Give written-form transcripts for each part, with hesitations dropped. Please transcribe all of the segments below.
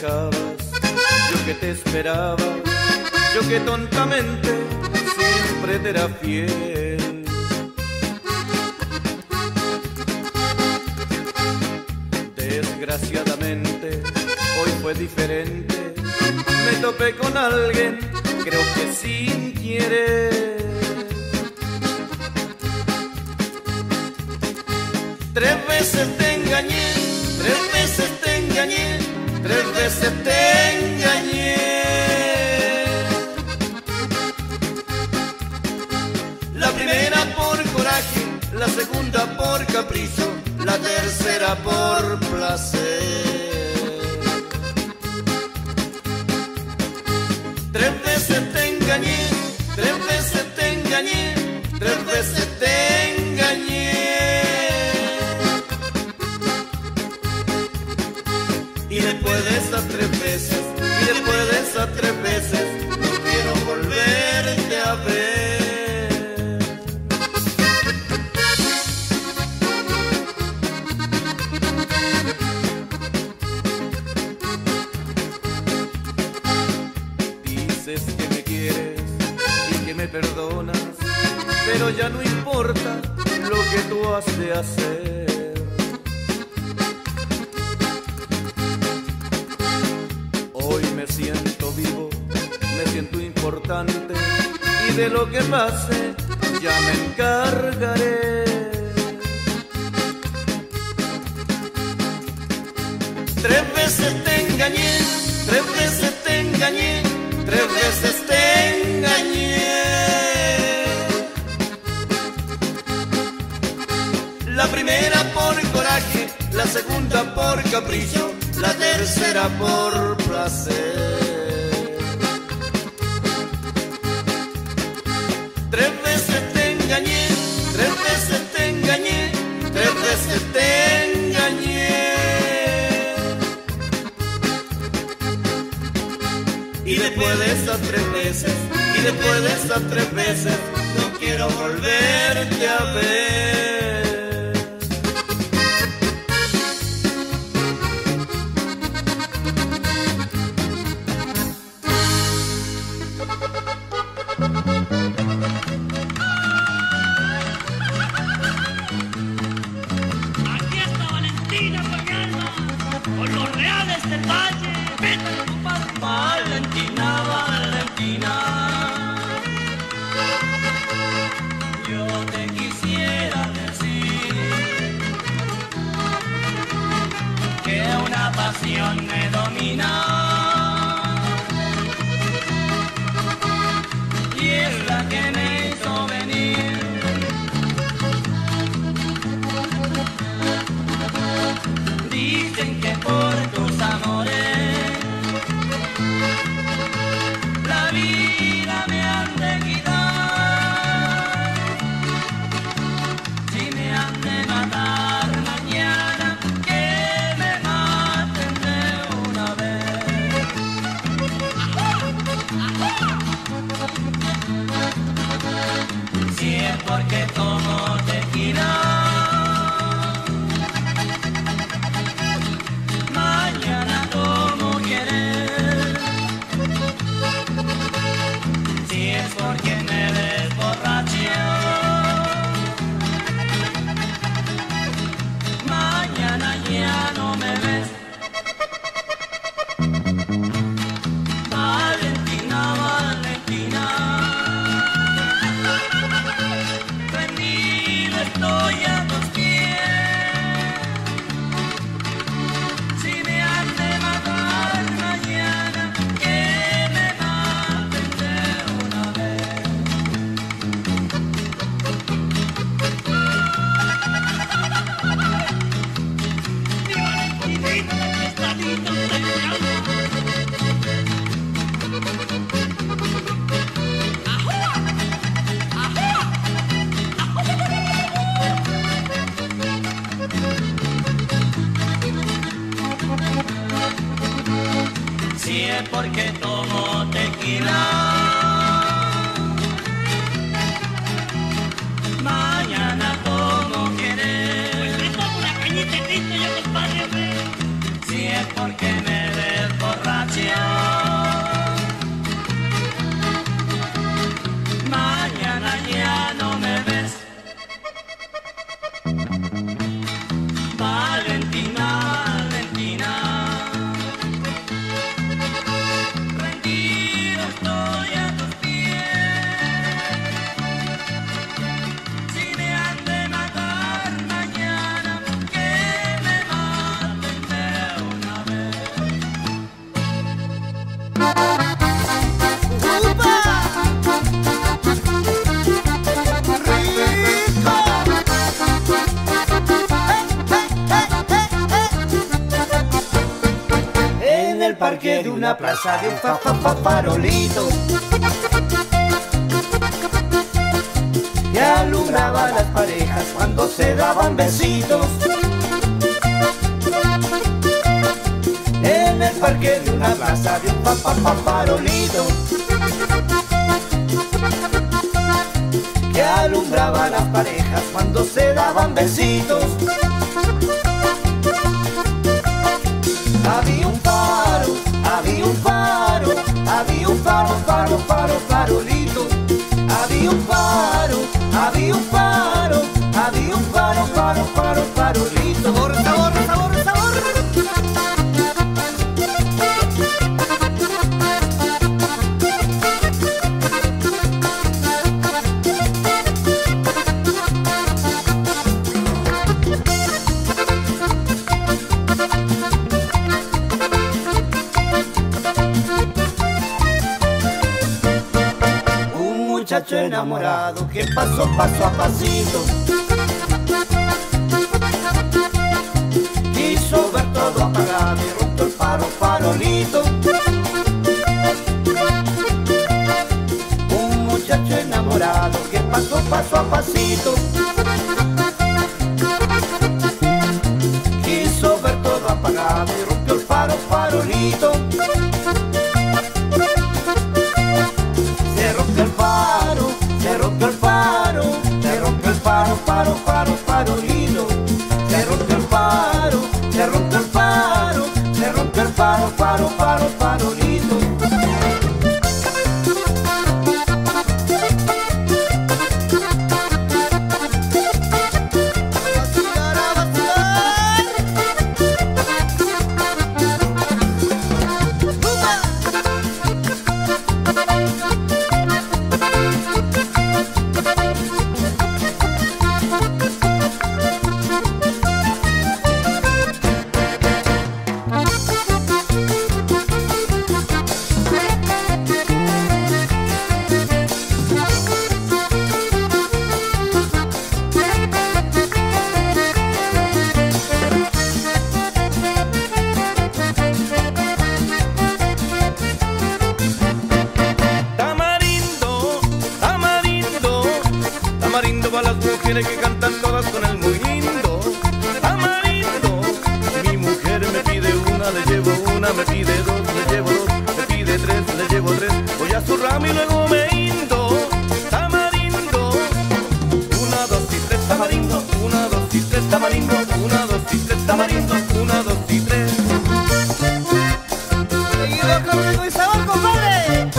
marchabas, yo que te esperaba, yo que tontamente siempre te era fiel. Desgraciadamente hoy fue diferente, me topé con alguien, creo que sin querer. 3 veces te engañé, 3 veces te engañé, 3 veces te engañé. La primera por coraje, la segunda por capricho, la tercera por placer. 3 veces te engañé, 3 veces te engañé, 3 veces te engañé. Y después de esas 3 veces, y después de esas 3 veces, no quiero volverte a ver. Dices que me quieres y que me perdonas, pero ya no importa lo que tú has de hacer. Hoy me siento vivo, me siento importante, y de lo que pase ya me encargaré. 3 veces te engañé, 3 veces te engañé, 3 veces te engañé. La primera por coraje, la segunda por capricho, la tercera por placer. 3 veces te engañé, 3 veces te engañé, 3 veces te engañé. Y después de esas 3 veces, y después de esas 3 veces, no quiero volverte a ver. Aquí está Valentina Pañalba, con los reales del valle. Vete, compadre. Valentina, Valentina, yo te quisiera decir que una pasión me domina, y es la que me hizo venir. Dicen que por tus amores la vida me han de quitar. Si me han de matar mañana, que me maten de una vez. Si es porque tomo tequila, mañana tomo querer. Si es porque me desborracho, mañana ya no me ves. Valentina, Valentina, rendido estoy a tus pies. Si me han de matar mañana, que me maten de una vez. Mi Valentinita, que está lindo de mi alma. ¡Ajúa! ¡Ajúa! Si es porque tomo tequila, mañana como querer. Pues me tomo una cañita de Cristo, yo compadre. Si es porque me desborracho, parque de una plaza de un farolito que alumbraba a las parejas cuando se daban besitos. En el parque de una plaza de un farolito que alumbraba a las parejas cuando se daban besitos. Había un faro, había un faro, había un farolito. Había un faro, había un faro, había un farolito. Sabor, sabor, sabor, sabor. Muchacho enamorado que pasó paso a pasito quiso ver todo apagado y rompió el farolito. Un muchacho enamorado que pasó paso a pasito quiso ver todo apagado y rompió el farolito. Se rompió el faro, se rompió el faro, se rompió el farolito. Se rompió el faro, se rompió el faro, se rompió el farolito. Tamarindo para las mujeres que cantan todas con el muy lindo. Tamarindo, mi mujer me pide una, le llevo una, me pide dos, le llevo dos, me pide tres, le llevo tres. Voy a su ramo y luego me hindo. Tamarindo, una, dos y tres, tamarindo, una, dos y tres, tamarindo, una, dos y tres, tamarindo, una, dos y tres. Seguido con ritmo y sabor, compadre.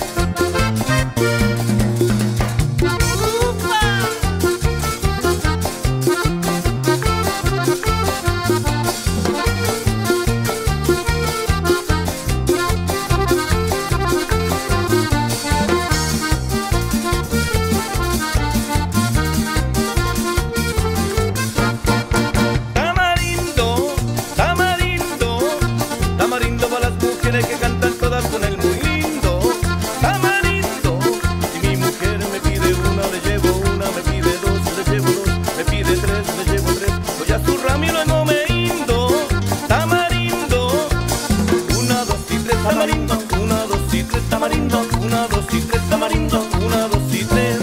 Tamarindo para las mujeres que cantan todas con el muy lindo. Tamarindo, si mi mujer me pide una, le llevo una, me pide dos, le llevo dos, me pide tres, le llevo tres. Voy a su ramo y luego me hindo. Tamarindo, una, dos y tres, tamarindo, una, dos y tres, tamarindo, una, dos y tres, tamarindo, una, dos y tres.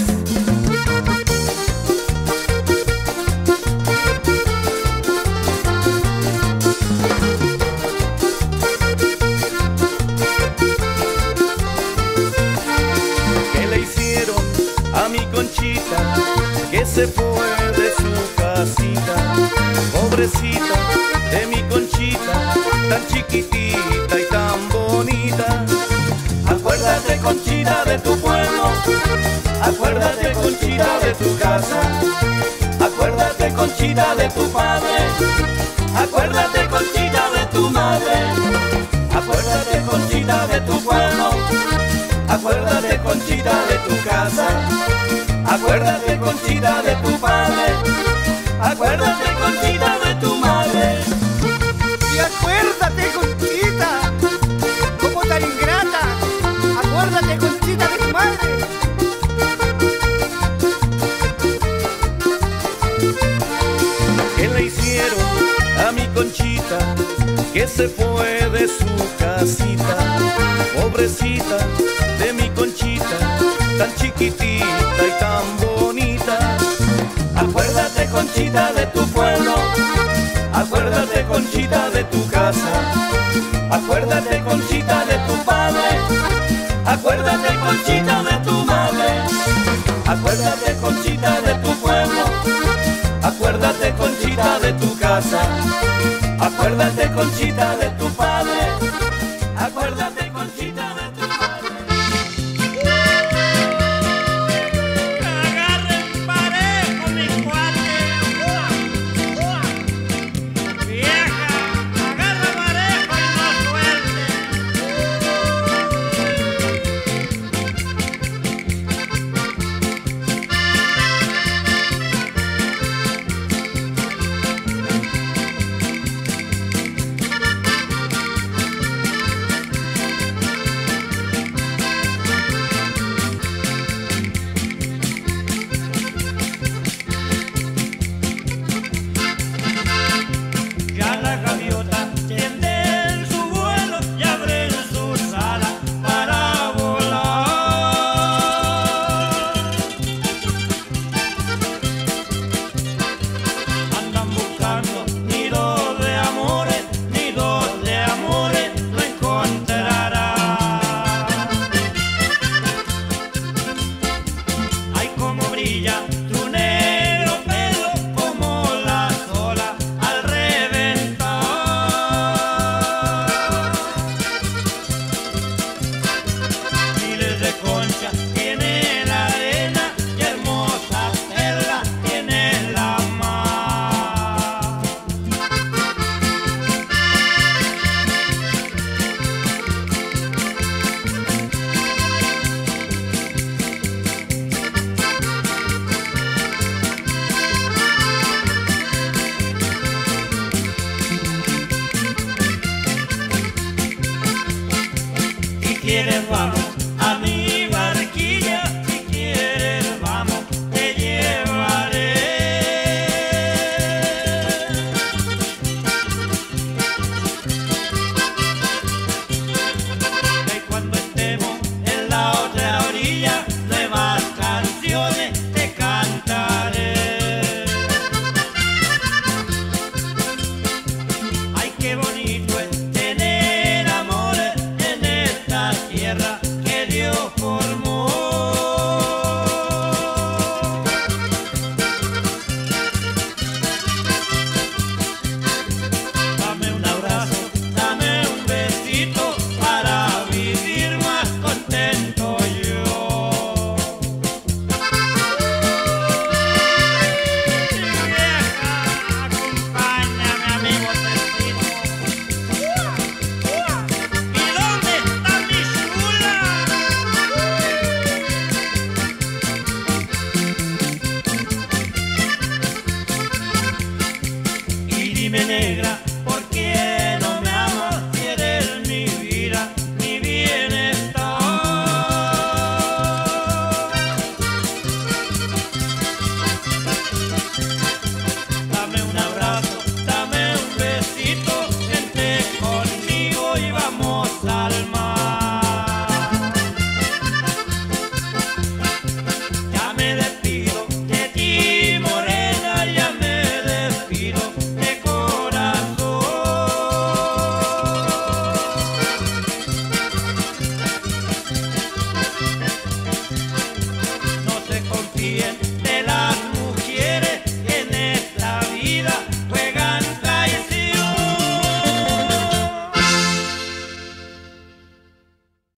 Conchita, que se fue de su casita, pobrecita de mi Conchita, tan chiquitita y tan bonita. Acuérdate, Conchita, de tu pueblo, acuérdate, Conchita, de tu casa, acuérdate, Conchita, de tu padre, acuérdate, Conchita, de tu madre, acuérdate, Conchita, de tu pueblo, acuérdate, Conchita, de tu casa, acuérdate, Conchita, de tu padre, acuérdate, Conchita, de tu madre. Y acuérdate, Conchita, como tan ingrata, acuérdate, Conchita, de tu madre. ¿Qué le hicieron a mi Conchita? que se fue de su casita, pobrecita de mi Conchita, tan chiquitita y tan bonita. Acuérdate, Conchita, de tu pueblo, Acuérdate, Conchita, de tu casa, acuérdate, Conchita, de tu padre, acuérdate, Conchita, de tu madre, acuérdate, Conchita, de tu pueblo, acuérdate, Conchita, de tu casa, acuérdate, Conchita, de tu padre, acuérdate, Conchita, de tu padre. Agarren parejo, mis cuates. Vieja, agarra parejo y no suelte. Ya la gaviota tiende su vuelo y abre sus alas para volar. Andan buscando nidos de amores no encontrarán. Ay, cómo brilla tu negro pelo, como las olas al reventar. Miles de conchas tiene la arena y hermosas perlas tiene la mar. Si quieres vamos a mi barquilla, si quieres vamos, te llevaré. Y cuando estemos en la otra orilla, nuevas canciones te cantaré. Ay, qué bonito es tener amores en esta tierra que Dios formó. Dame un abrazo, dame un besito para vivir más contento yo. Vieja, acompáñame, amigo Tecito. ¿Y dónde está mi chula? Y dime, negra, ¿por qué no me amas si eres mi vida, mi bienestar? Dame un abrazo, dame un besito, vente conmigo y vamos al mar. Ya me despido de ti, morena, ya me despido de corazón. No se confíen